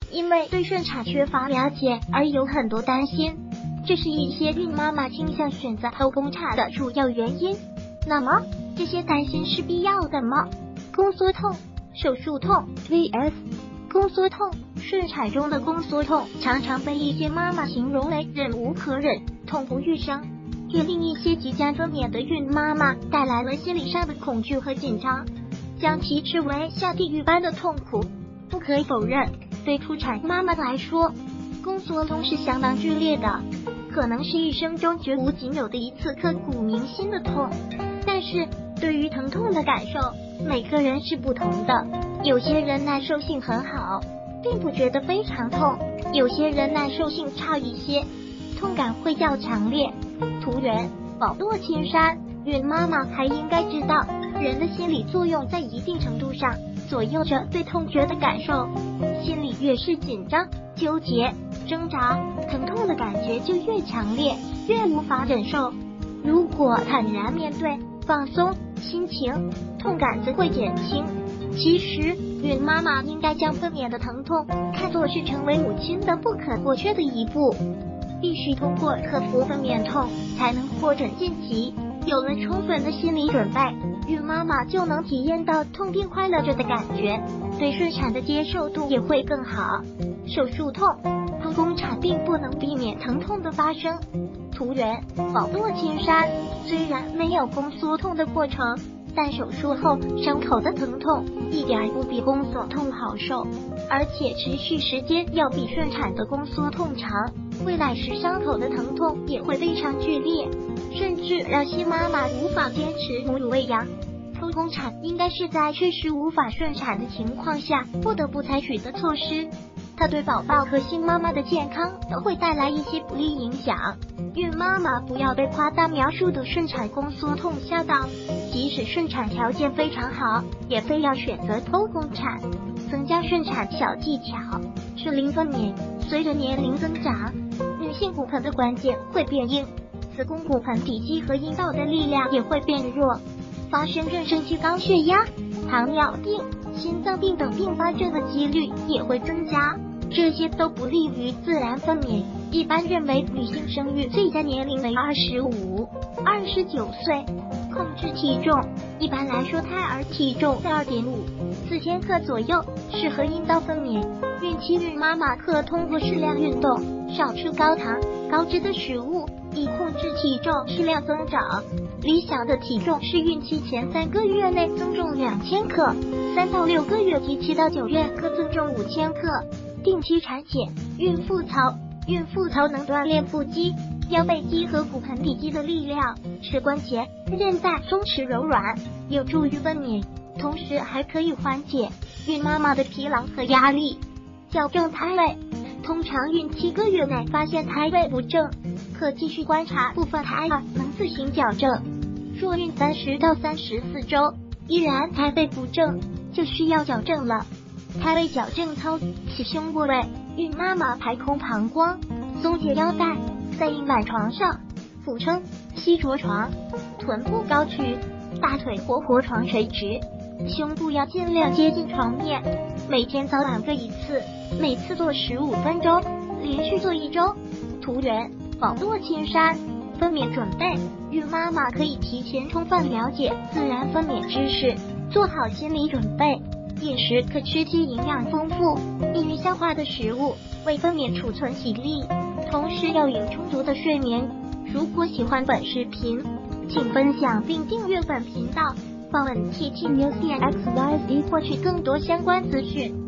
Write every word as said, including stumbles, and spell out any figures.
因为对顺产缺乏了解而有很多担心，这是一些孕妈妈倾向选择剖宫产的主要原因。那么，这些担心是必要的吗？宫缩痛、手术痛 V S 宫缩痛。顺产中的宫缩痛常常被一些妈妈形容为忍无可忍、痛不欲生，也令一些即将分娩的孕妈妈带来了心理上的恐惧和紧张，将其视为下地狱般的痛苦。不可否认，对初产妈妈来说，宫缩痛是相当剧烈的，可能是一生中绝无仅有的一次刻骨铭心的痛。但是，对于疼痛的感受，每个人是不同的，有些人耐受性很好，并不觉得非常痛，有些人耐受性差一些，痛感会较强烈。图源：宝洛青山。孕妈妈还应该知道，人的心理作用在一定程度上左右着对痛觉的感受，心里越是紧张、纠结、挣扎，疼痛的感觉就越强烈，越无法忍受。如果坦然面对、放松心情，痛感则会减轻。其实，孕妈妈应该将分娩的疼痛看作是成为母亲的不可或缺的一步，必须通过克服分娩痛，才能获诊晋级。有了充分的心理准备，孕妈妈就能体验到痛并快乐着的感觉，对顺产的接受度也会更好。手术痛，剖宫产并不能避免疼痛的发生。图源：宝洛青山。虽然没有宫缩痛的过程，但手术后伤口的疼痛一点不比宫缩痛好受，而且持续时间要比顺产的宫缩痛长，喂奶时伤口的疼痛也会非常剧烈，甚至让新妈妈无法坚持母乳喂养。剖宫产应该是在确实无法顺产的情况下不得不采取的措施，它对宝宝和新妈妈的健康都会带来一些不利影响。孕妈妈不要被夸大描述的顺产宫缩痛吓到，即使顺产条件非常好，也非要选择剖宫产。增加顺产小技巧：适龄分娩。随着年龄增长，女性骨盆的关节会变硬，子宫骨盆底肌和阴道的力量也会变弱，发生妊娠期高血压、糖尿病、心脏病等并发症的几率也会增加，这些都不利于自然分娩。一般认为女性生育最佳年龄为二十五、二十九岁。控制体重，一般来说胎儿体重在 二点五、四千克左右，适合阴道分娩。孕期孕妈妈可通过适量运动，少吃高糖、高脂的食物，以控制体重适量增长。理想的体重是孕期前三个月内增重两千克，三到六个月及七到九月可增重五千克。定期产检。孕妇操，孕妇操能锻炼腹肌、腰背肌和骨盆底肌的力量，使关节、韧带松弛柔软，有助于分娩，同时还可以缓解孕妈妈的疲劳和压力。矫正胎位，通常孕七个月内发现胎位不正，可继续观察部分胎儿能自行矫正。若孕三十到三十四周依然胎位不正，就需要矫正了。胎位矫正操：起胸部位，孕妈妈排空膀胱，松解腰带，在硬板床上，俯撑、膝着床，臀部高举，大腿活活床垂直，胸部要尽量接近床面。每天早晚各一次，每次做十五分钟，连续做一周。图源：宝洛青山。分娩准备，孕妈妈可以提前充分了解自然分娩知识，做好心理准备。饮食可吃些营养丰富、易于消化的食物，为分娩储存体力，同时要有充足的睡眠。如果喜欢本视频，请分享并订阅本频道，访问 T T News X Y Z 获取更多相关资讯。